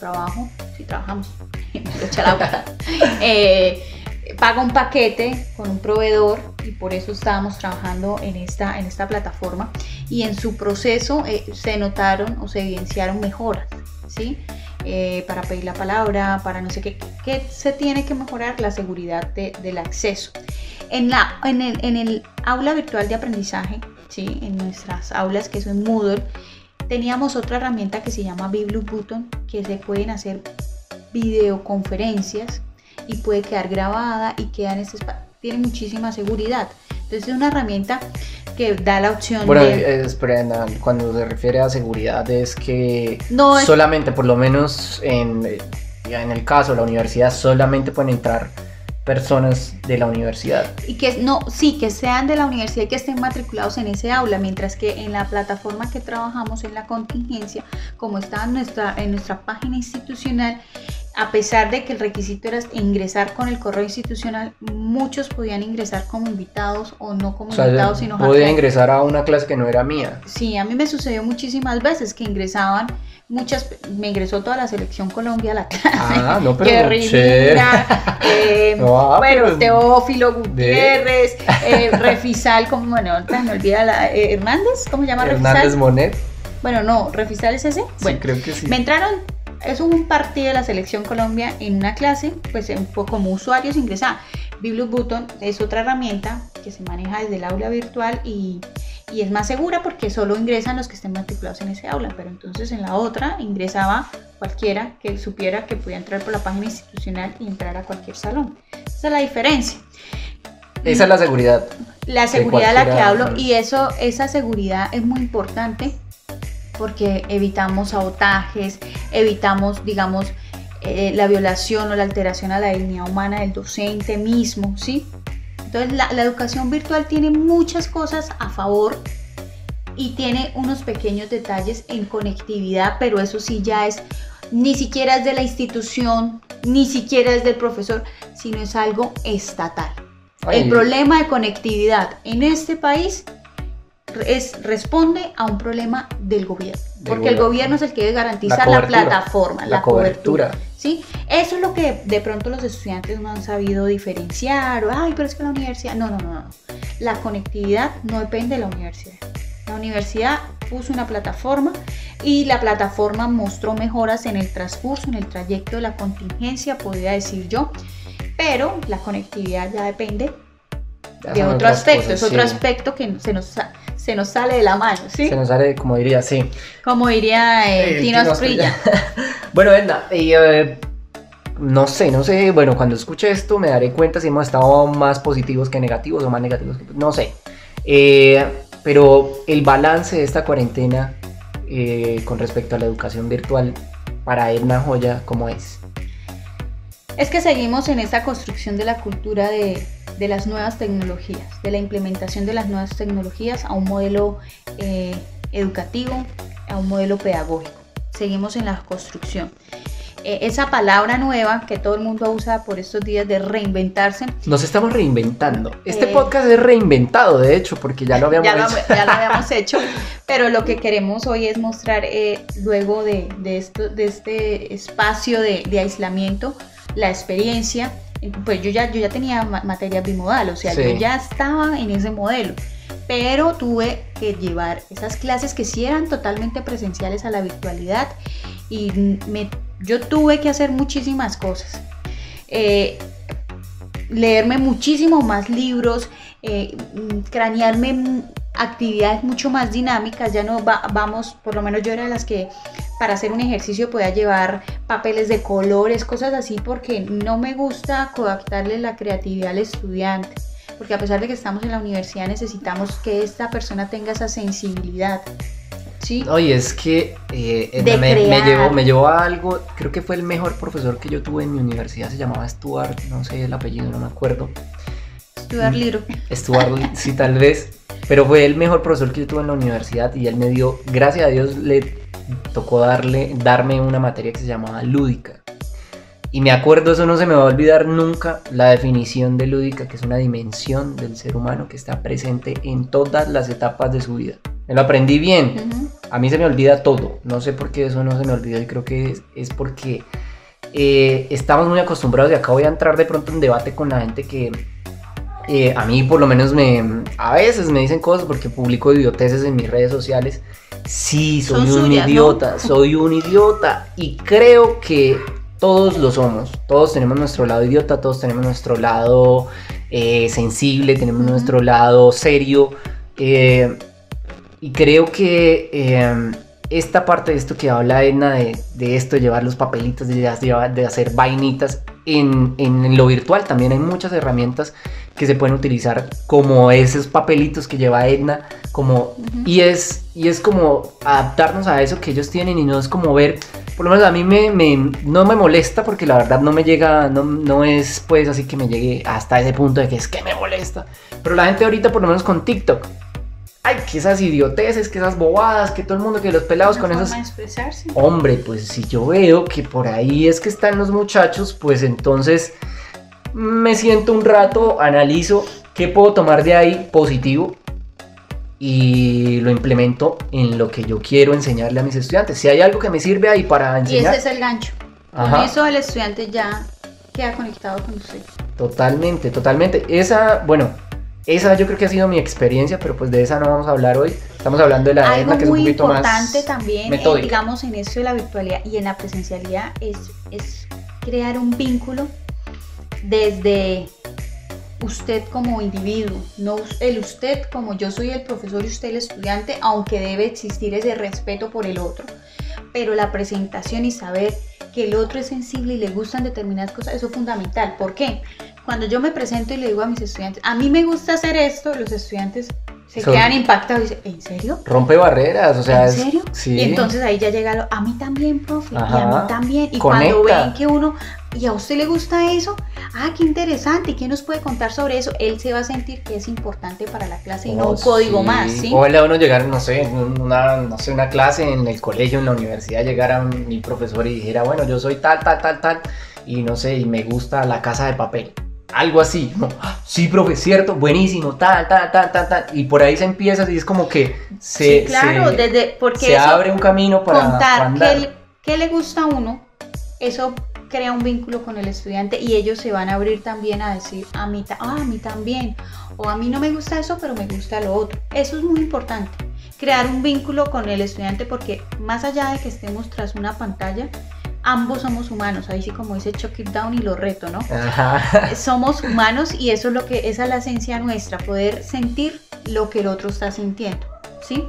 paga un paquete con un proveedor y por eso estábamos trabajando en esta plataforma, y en su proceso se notaron o se evidenciaron mejoras, ¿sí? Para pedir la palabra, para no sé qué se tiene que mejorar, la seguridad del acceso. En el aula virtual de aprendizaje, ¿sí? En nuestras aulas, que son Moodle, teníamos otra herramienta que se llama Biblus Button, que se pueden hacer videoconferencias y puede quedar grabada y queda en este espacio, tiene muchísima seguridad. Entonces es una herramienta que da la opción espera, cuando se refiere a seguridad es que no es... solamente, por lo menos en el caso de la universidad, solamente pueden entrar personas de la universidad. Y que sean de la universidad y que estén matriculados en ese aula, mientras que en la plataforma que trabajamos en la contingencia, como está en nuestra página institucional, a pesar de que el requisito era ingresar con el correo institucional, muchos podían ingresar como invitados o no como invitados, sino podía ingresar a una clase que no era mía. Sí, a mí me sucedió muchísimas veces que ingresaban me ingresó toda la Selección Colombia a la clase. No, pero bueno, Teófilo Gutiérrez, Refisal, me olvida Hernández, ¿cómo se llama Refisal? Hernández Monet. Bueno, no, Refisal es ese. Sí, bueno, creo que sí. Me entraron, es un partido de la Selección Colombia en una clase, pues como usuarios ingresaban. Biblus Button es otra herramienta que se maneja desde el aula virtual y es más segura porque solo ingresan los que estén matriculados en ese aula, pero entonces en la otra ingresaba cualquiera que supiera que podía entrar por la página institucional y entrar a cualquier salón. Esa es la diferencia. Esa es la seguridad. La seguridad de la que hablo, y esa seguridad es muy importante porque evitamos sabotajes, evitamos, digamos, la violación o la alteración a la dignidad humana del docente mismo, ¿sí? Entonces la educación virtual tiene muchas cosas a favor y tiene unos pequeños detalles en conectividad, pero eso sí ya es, ni siquiera es de la institución, ni siquiera es del profesor, sino es algo estatal. El problema de conectividad en este país responde a un problema del gobierno, porque el gobierno es el que debe garantizar la plataforma, la cobertura. ¿Sí? Eso es lo que de pronto los estudiantes no han sabido diferenciar. Ay, pero es que la universidad... No. La conectividad no depende de la universidad. La universidad puso una plataforma y la plataforma mostró mejoras en el transcurso, en el trayecto de la contingencia, podría decir yo. Pero la conectividad ya depende de otro aspecto, cosas, es otro aspecto que se nos sale de la mano, ¿sí? Se nos sale, como diría, sí. Como diría Tino Asprilla. Bueno, Edna, no sé, bueno, cuando escuche esto me daré cuenta si hemos estado más positivos que negativos o más negativos que... No sé. Pero el balance de esta cuarentena con respecto a la educación virtual para Edna Joya, ¿cómo es? Es que seguimos en esta construcción de la cultura de las nuevas tecnologías, de la implementación de las nuevas tecnologías a un modelo educativo, a un modelo pedagógico. Seguimos en la construcción. Esa palabra nueva que todo el mundo usa por estos días de reinventarse. Nos estamos reinventando. Este podcast es reinventado, de hecho, porque ya lo habíamos hecho. Ya lo habíamos hecho, pero lo que queremos hoy es mostrar, luego de este espacio de aislamiento, la experiencia. Pues yo ya tenía materia bimodal, o sea, sí, yo ya estaba en ese modelo, pero tuve que llevar esas clases que sí eran totalmente presenciales a la virtualidad y yo tuve que hacer muchísimas cosas, leerme muchísimo más libros, cranearme actividades mucho más dinámicas. Ya no vamos, por lo menos yo era de las que para hacer un ejercicio podía llevar papeles de colores, cosas así, porque no me gusta coartarle la creatividad al estudiante, porque a pesar de que estamos en la universidad necesitamos que esta persona tenga esa sensibilidad, ¿sí? Oye, es que me llevó a algo, creo que fue el mejor profesor que yo tuve en mi universidad, se llamaba Stuart, no sé el apellido, no me acuerdo. Stuart Little. Stuart, sí, tal vez, pero fue el mejor profesor que yo tuve en la universidad y él me dio, gracias a Dios, le tocó darme una materia que se llamaba lúdica. Y me acuerdo, eso no se me va a olvidar nunca, la definición de lúdica, que es una dimensión del ser humano que está presente en todas las etapas de su vida. Me lo aprendí bien. A mí se me olvida todo. No sé por qué eso no se me olvidó y creo que es porque estamos muy acostumbrados, y acá voy a entrar de pronto en debate con la gente que a mí por lo menos a veces me dicen cosas porque publico idioteces en mis redes sociales. Sí, soy un idiota, ¿no? Soy un idiota y creo que todos lo somos. Todos tenemos nuestro lado idiota, todos tenemos nuestro lado sensible, tenemos nuestro lado serio. Y creo que esta parte de esto que habla Edna, de esto, de llevar los papelitos, de hacer vainitas en lo virtual, también hay muchas herramientas que se pueden utilizar, como esos papelitos que lleva Edna, y es como adaptarnos a eso que ellos tienen, y no es como ver, por lo menos a mí no me molesta, porque la verdad no me llega, no es pues así que me llegue hasta ese punto de que es que me molesta, pero la gente ahorita, por lo menos con TikTok, ay, que esas idioteces, que esas bobadas, que todo el mundo, que los pelados con esas... expresarse. Hombre, pues si yo veo que por ahí es que están los muchachos, pues entonces me siento un rato, analizo qué puedo tomar de ahí positivo y lo implemento en lo que yo quiero enseñarle a mis estudiantes. Si hay algo que me sirve ahí para enseñar... Y ese es el gancho. Con eso el estudiante ya queda conectado con usted. Totalmente. Esa yo creo que ha sido mi experiencia, pero pues de esa no vamos a hablar hoy. Estamos hablando de la Edna, que es un poquito más metódica. Algo muy importante también, digamos, en esto de la virtualidad y en la presencialidad es crear un vínculo desde usted como individuo, no el usted como yo soy el profesor y usted el estudiante, aunque debe existir ese respeto por el otro, pero la presentación y saber que el otro es sensible y le gustan determinadas cosas, eso es fundamental. ¿Por qué? cuando yo me presento y le digo a mis estudiantes, a mí me gusta hacer esto, los estudiantes se quedan impactados y dicen, ¿en serio? Rompe barreras, o sea, ¿en serio? Sí. Y entonces ahí ya llega a mí también, profe, Ajá. y a mí también. Y Conecta. cuando ven que uno, ¿y a usted le gusta eso? Ah, qué interesante, ¿qué nos puede contar sobre eso? Él se va a sentir que es importante para la clase y no un código más, ¿sí? O a uno llegar, no sé, una clase en el colegio, en la universidad, llegara mi profesor y dijera, bueno, yo soy tal, y no sé, y me gusta La Casa de Papel. Algo así, ¿no? Sí, profe, cierto, buenísimo, tal. Y por ahí se empieza y es como que sí, claro, porque se abre un camino para contar qué le gusta a uno, eso crea un vínculo con el estudiante y ellos se van a abrir también a decir, a mí también, o a mí no me gusta eso, pero me gusta lo otro. Eso es muy importante, crear un vínculo con el estudiante, porque más allá de que estemos tras una pantalla, ambos somos humanos, ahí sí como dice Chuck It Down y lo reto, ¿no? Ajá. Somos humanos y eso es esa es la esencia nuestra, poder sentir lo que el otro está sintiendo, ¿sí?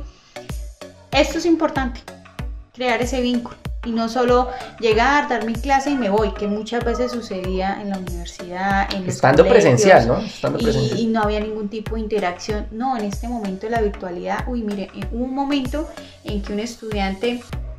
Esto es importante, crear ese vínculo y no solo llegar, dar mi clase y me voy, que muchas veces sucedía en la universidad, en los Estando colegios, presencial, ¿no? Estando presencial. Y no había ningún tipo de interacción. No, en este momento de la virtualidad, mire, hubo un momento en que un estudiante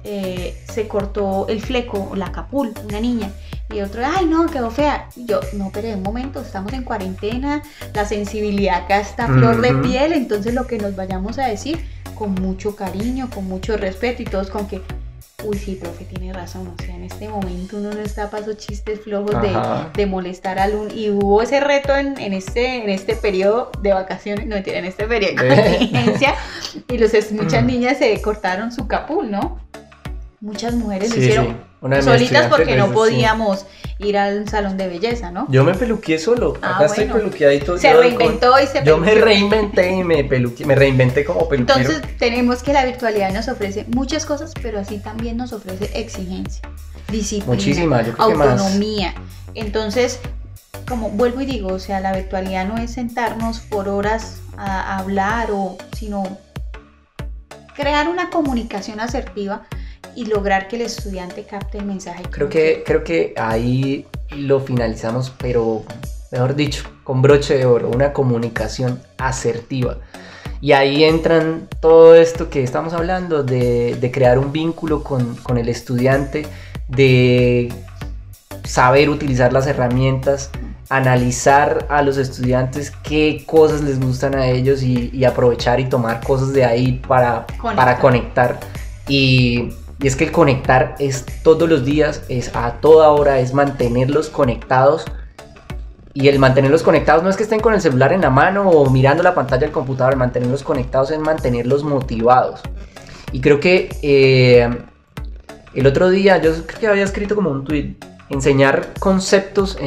se cortó el fleco, la capul, una niña, y otro, ay no, quedó fea. Y yo, no, pero en un momento, estamos en cuarentena, la sensibilidad acá está a flor de piel, entonces lo que nos vayamos a decir con mucho cariño, con mucho respeto y todos con que, uy, sí, profe, tiene razón, o sea, en este momento uno no está para esos chistes flojos de molestar al uno, y hubo ese reto en este periodo de vacaciones, no mentira, en este periodo de contingencia, y muchas niñas se cortaron su capul, ¿no? Muchas mujeres lo hicieron solitas porque no podíamos ir al salón de belleza, ¿no? Yo me peluqué solo, acá estoy peluqueadito. Se reinventó y se peluqueó. Yo me reinventé y me reinventé como peluquero. Entonces tenemos que la virtualidad nos ofrece muchas cosas, pero así también nos ofrece exigencia, disciplina, muchísima, yo creo autonomía. Que más. Entonces, como vuelvo y digo, o sea, la virtualidad no es sentarnos por horas a hablar, sino crear una comunicación asertiva y lograr que el estudiante capte el mensaje. Creo que ahí lo finalizamos, pero mejor dicho, con broche de oro, una comunicación asertiva. Y ahí entran todo esto que estamos hablando de crear un vínculo con el estudiante, de saber utilizar las herramientas, analizar a los estudiantes qué cosas les gustan a ellos y aprovechar y tomar cosas de ahí para conectar. Y es que el conectar es todos los días, es a toda hora, es mantenerlos conectados. Y el mantenerlos conectados no es que estén con el celular en la mano o mirando la pantalla del computador. El mantenerlos conectados es mantenerlos motivados. Y creo que el otro día yo creo que había escrito como un tweet. Enseñar conceptos,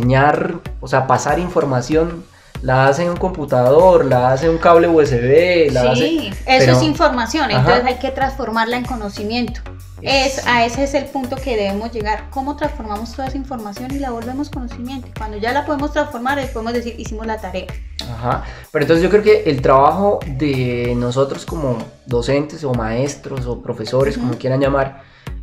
o sea, pasar información, la hace un computador, la hace un cable USB. Eso es información, entonces hay que transformarla en conocimiento. Ese es el punto que debemos llegar. ¿Cómo transformamos toda esa información y la volvemos conocimiento? Cuando ya la podemos transformar, podemos decir, hicimos la tarea. Ajá, pero entonces yo creo que el trabajo de nosotros como docentes o maestros o profesores, como quieran llamar,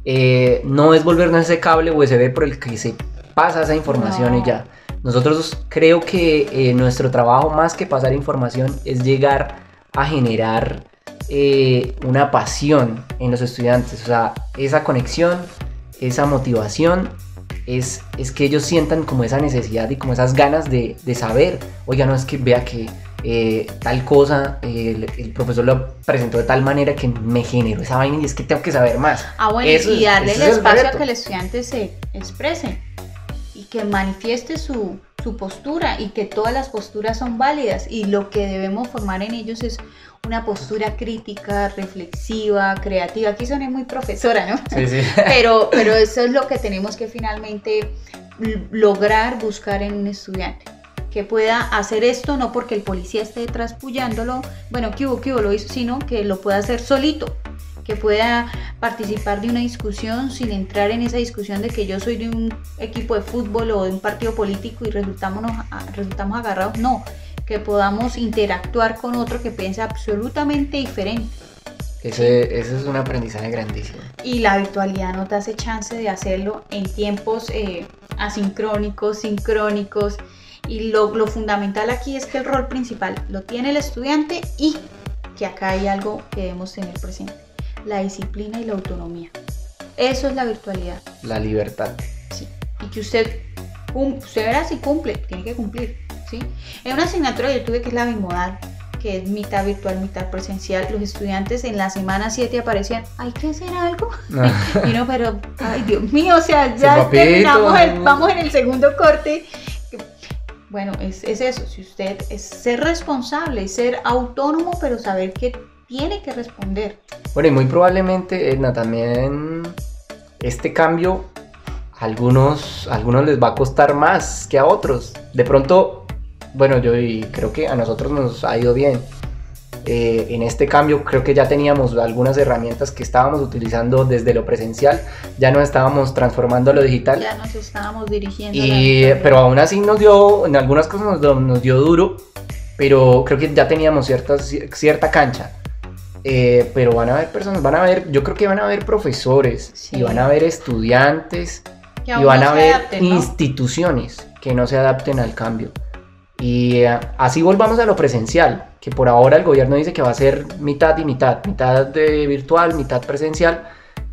no es volvernos ese cable USB por el que se pasa esa información y ya. Nosotros creo que nuestro trabajo, más que pasar información, es llegar a generar una pasión en los estudiantes. O sea, esa conexión, esa motivación, es que ellos sientan como esa necesidad y como esas ganas de saber. Oiga, no, es que vea que tal cosa, el profesor lo presentó de tal manera que me generó esa vaina y es que tengo que saber más. Bueno, y darle el espacio a que el estudiante se exprese y que manifieste su postura, y que todas las posturas son válidas, y lo que debemos formar en ellos es una postura crítica, reflexiva, creativa. Aquí soné muy profesora, ¿no? Sí. pero eso es lo que tenemos que finalmente lograr buscar en un estudiante, que pueda hacer esto no porque el policía esté detrás puyándolo, bueno, ¿qué hubo, lo hizo, sino que lo pueda hacer solito, que pueda participar de una discusión sin entrar en esa discusión de que yo soy de un equipo de fútbol o de un partido político y resultamos agarrados. No, que podamos interactuar con otro que piensa absolutamente diferente. Ese es un aprendizaje grandísimo. Y la virtualidad no te hace chance de hacerlo en tiempos asincrónicos, sincrónicos, Y lo fundamental aquí es que el rol principal lo tiene el estudiante y que acá hay algo que debemos tener presente: la disciplina y la autonomía. Eso es la virtualidad. La libertad. Sí. Y que usted verá si cumple, tiene que cumplir, ¿sí? En una asignatura yo tuve que es la bimodal, que es mitad virtual, mitad presencial. Los estudiantes en la semana 7 aparecían, ¿hay que hacer algo? Y no, pero, ay Dios mío, o sea, ya terminamos, vamos en el segundo corte. Bueno, es eso, si usted es ser responsable, ser autónomo, pero saber que tiene que responder. Bueno, y muy probablemente, Edna, también este cambio a algunos les va a costar más que a otros. De pronto, bueno, yo creo que a nosotros nos ha ido bien. En este cambio creo que ya teníamos algunas herramientas que estábamos utilizando desde lo presencial, ya nos estábamos transformando a lo digital. Ya nos estábamos dirigiendo. Pero aún así en algunas cosas nos dio duro, pero creo que ya teníamos cierta cancha. Pero van a haber personas, yo creo que van a haber profesores, sí, y van a haber estudiantes y van a haber instituciones que no se adapten al cambio. Y así volvamos a lo presencial, que por ahora el gobierno dice que va a ser mitad y mitad de virtual, mitad presencial.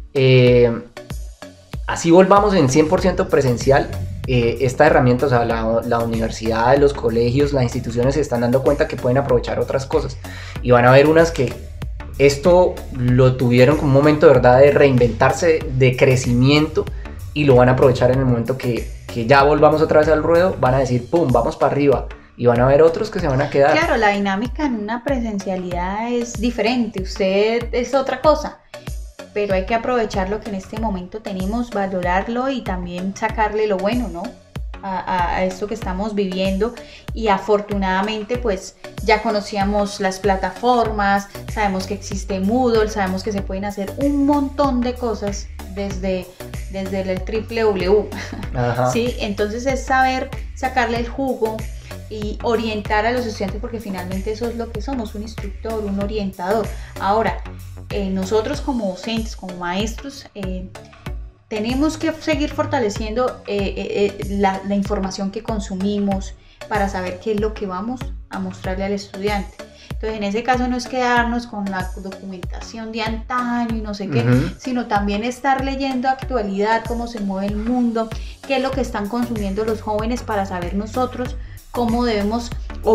Así volvamos en 100% presencial. Esta herramienta, o sea, la universidad, los colegios, las instituciones se están dando cuenta que pueden aprovechar otras cosas. Y van a haber unas que esto lo tuvieron como un momento de verdad de reinventarse, de crecimiento, y lo van a aprovechar en el momento que ya volvamos otra vez al ruedo. Van a decir, ¡pum!, vamos para arriba. Y van a haber otros que se van a quedar. Claro, la dinámica en una presencialidad es diferente, usted es otra cosa, pero hay que aprovechar lo que en este momento tenemos, valorarlo y también sacarle lo bueno, ¿no? A esto que estamos viviendo. Y afortunadamente pues ya conocíamos las plataformas, sabemos que existe Moodle, sabemos que se pueden hacer un montón de cosas desde el www. ¿Sí? Entonces es saber sacarle el jugo y orientar a los estudiantes, porque finalmente eso es lo que somos, un instructor, un orientador. Ahora, nosotros como docentes, como maestros, tenemos que seguir fortaleciendo la información que consumimos para saber qué es lo que vamos a mostrarle al estudiante. Entonces, en ese caso no es quedarnos con la documentación de antaño y no sé qué, sino también estar leyendo actualidad, cómo se mueve el mundo, qué es lo que están consumiendo los jóvenes, para saber nosotros cómo debemos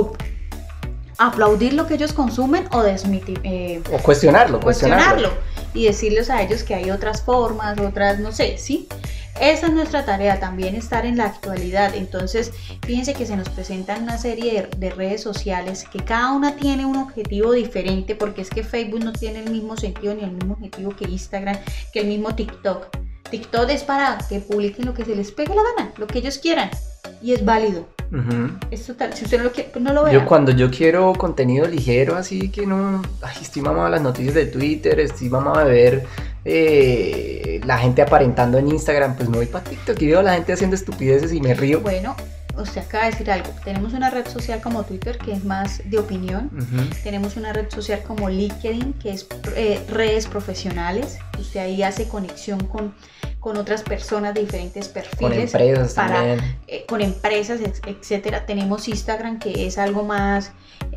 aplaudir lo que ellos consumen o cuestionarlo y decirles a ellos que hay otras formas, otras, no sé, ¿sí? Esa es nuestra tarea, también estar en la actualidad. Entonces, fíjense que se nos presentan una serie de redes sociales que cada una tiene un objetivo diferente, porque es que Facebook no tiene el mismo sentido ni el mismo objetivo que Instagram, que el mismo TikTok. TikTok es para que publiquen lo que se les pegue la gana, lo que ellos quieran, y es válido. Es total. Si usted no lo quiere, pues no lo vea. Cuando yo quiero contenido ligero, así que no, estoy mamado a las noticias de Twitter, estoy mamado a ver la gente aparentando en Instagram, pues me voy para TikTok y veo a la gente haciendo estupideces y me río. Bueno, usted acaba de decir algo. Tenemos una red social como Twitter, que es más de opinión. Tenemos una red social como LinkedIn, que es redes profesionales. Usted ahí hace conexión con otras personas de diferentes perfiles. Con empresas también. Con empresas, etcétera. Tenemos Instagram, que es algo más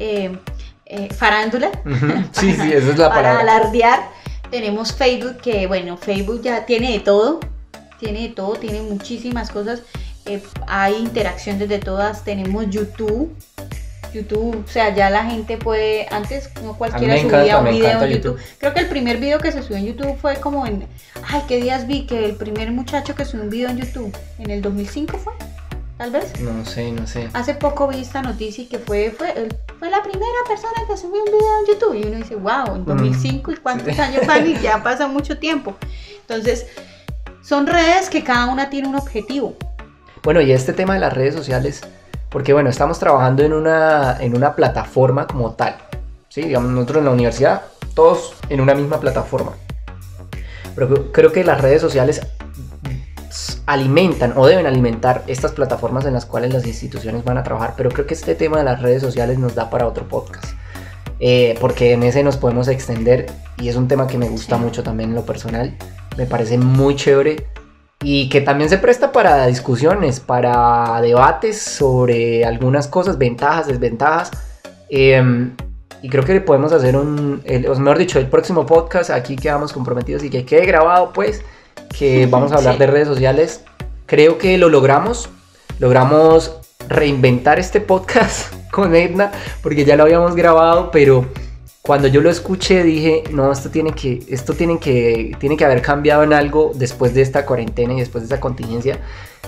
farándula. Sí, esa es la palabra. Para alardear. Tenemos Facebook, que bueno, Facebook ya tiene de todo. Tiene muchísimas cosas. Hay interacción desde todas. Tenemos YouTube, o sea, ya la gente puede, antes no cualquiera subía un video en YouTube. Creo que el primer video que se subió en YouTube fue como ¿qué días vi? Que el primer muchacho que subió un video en YouTube, en el 2005 fue, tal vez. No sé. Hace poco vi esta noticia y que fue la primera persona que subió un video en YouTube. Y uno dice, wow, en 2005 y cuántos años van, y ya pasa mucho tiempo. Entonces, son redes que cada una tiene un objetivo. Bueno, y este tema de las redes sociales, porque bueno, estamos trabajando en una plataforma como tal, ¿sí? Digamos, nosotros en la universidad, todos en una misma plataforma. Pero creo que las redes sociales alimentan o deben alimentar estas plataformas en las cuales las instituciones van a trabajar, pero creo que este tema de las redes sociales nos da para otro podcast, porque en ese nos podemos extender, y es un tema que me gusta mucho también en lo personal. Me parece muy chévere y que también se presta para discusiones, para debates sobre algunas cosas, ventajas, desventajas. Y creo que podemos hacer o mejor dicho, el próximo podcast, aquí quedamos comprometidos y que quede grabado, pues, que vamos a hablar sí. de redes sociales. Creo que lo logramos reinventar este podcast con Edna, porque ya lo habíamos grabado, pero cuando yo lo escuché dije, no, esto tiene que haber cambiado en algo después de esta cuarentena y después de esta contingencia.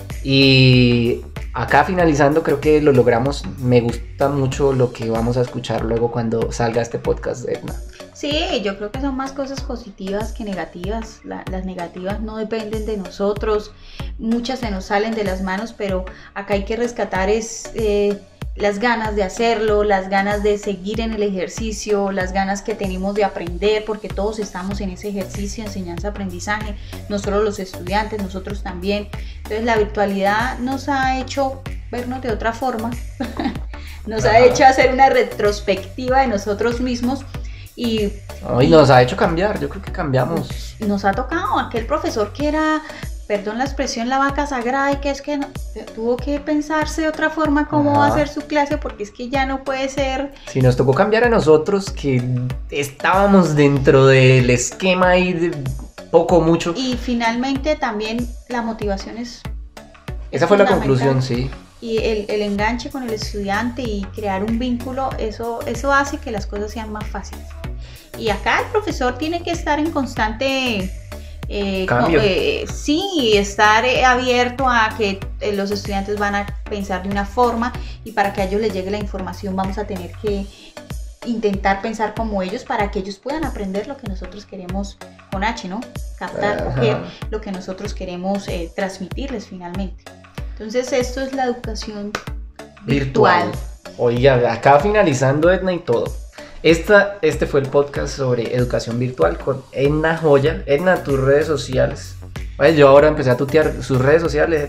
Y acá finalizando, creo que lo logramos. Me gusta mucho lo que vamos a escuchar luego cuando salga este podcast de Edna. Sí, yo creo que son más cosas positivas que negativas. Las negativas no dependen de nosotros, muchas se nos salen de las manos, pero acá hay que rescatar las ganas de hacerlo, las ganas de seguir en el ejercicio, las ganas que tenemos de aprender, porque todos estamos en ese ejercicio, enseñanza-aprendizaje, no solo los estudiantes, nosotros también. Entonces la virtualidad nos ha hecho vernos de otra forma, nos ha hecho hacer una retrospectiva de nosotros mismos y nos ha hecho cambiar. Yo creo que cambiamos. Nos ha tocado aquel profesor que era, perdón la expresión, la vaca sagrada, y que es que tuvo que pensarse de otra forma cómo va a hacer su clase, porque es que ya no puede ser. Sí, nos tocó cambiar a nosotros que estábamos dentro del esquema y de poco mucho. Y finalmente también la motivación es esa fue la conclusión, sí. Y el enganche con el estudiante y crear un vínculo, eso hace que las cosas sean más fáciles. Y acá el profesor tiene que estar en constante cambio. Sí, estar abierto a que los estudiantes van a pensar de una forma, y para que a ellos les llegue la información vamos a tener que intentar pensar como ellos, para que ellos puedan aprender lo que nosotros queremos con H, ¿no? Captar, coger lo que nosotros queremos transmitirles finalmente. Entonces esto es la educación virtual. Oiga, acá finalizando, Edna, y todo. Este fue el podcast sobre educación virtual con Edna Joya. Edna, tus redes sociales. Oye, yo ahora empecé a tutear sus redes sociales.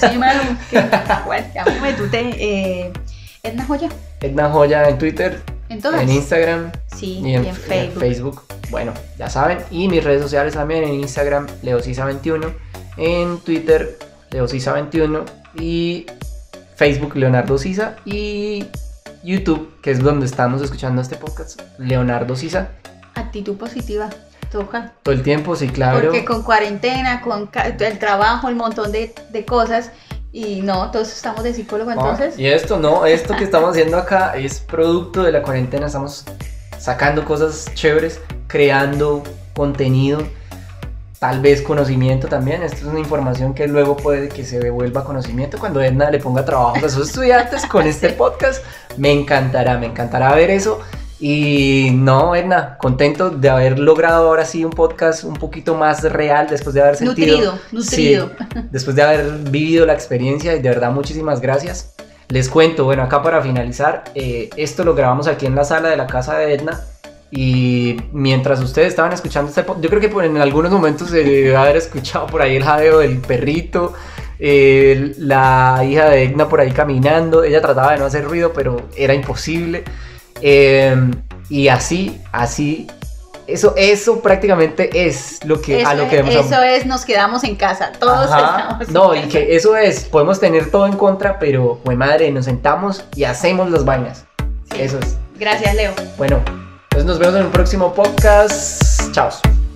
Edna Joya. Edna Joya en Twitter, en Instagram, sí, y en Facebook. Bueno, ya saben. Y mis redes sociales también: en Instagram, leocisa21, en Twitter, leocisa21, y Facebook, Leonardo Sisa, y YouTube, que es donde estamos escuchando este podcast, Leonardo Sisa. Actitud positiva, toca. Todo el tiempo, sí, claro. Porque con cuarentena, con el trabajo, el montón de cosas, y no, todos estamos de psicólogo, entonces. Y esto que estamos haciendo acá es producto de la cuarentena. Estamos sacando cosas chéveres, creando contenido, tal vez conocimiento también. Esto es una información que luego puede que se devuelva conocimiento cuando Edna le ponga trabajo a sus estudiantes con este podcast. Me encantará ver eso. Y no, Edna, contento de haber logrado ahora sí un podcast un poquito más real, después de haber sentido nutrido. Sí, después de haber vivido la experiencia, y de verdad muchísimas gracias. Les cuento, bueno, acá para finalizar, esto lo grabamos aquí en la sala de la casa de Edna. Y mientras ustedes estaban escuchando este podcast, yo creo que en algunos momentos se debe haber escuchado por ahí el jadeo del perrito, la hija de Edna por ahí caminando. Ella trataba de no hacer ruido, pero era imposible. Y así, eso prácticamente es lo que vemos. Eso es, nos quedamos en casa, todos estamos en casa. Y que eso es, podemos tener todo en contra, pero, güey madre, nos sentamos y hacemos las vainas. Sí. Eso es. Gracias, Leo. Bueno, entonces nos vemos en el próximo podcast. Chao.